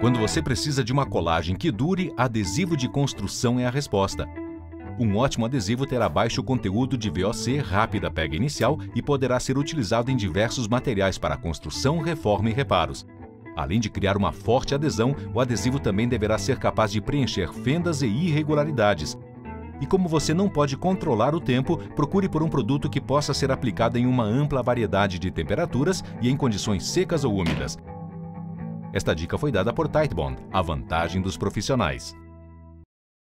Quando você precisa de uma colagem que dure, adesivo de construção é a resposta. Um ótimo adesivo terá baixo conteúdo de VOC, rápida pega inicial e poderá ser utilizado em diversos materiais para construção, reforma e reparos. Além de criar uma forte adesão, o adesivo também deverá ser capaz de preencher fendas e irregularidades. E como você não pode controlar o tempo, procure por um produto que possa ser aplicado em uma ampla variedade de temperaturas e em condições secas ou úmidas. Esta dica foi dada por Titebond, a vantagem dos profissionais.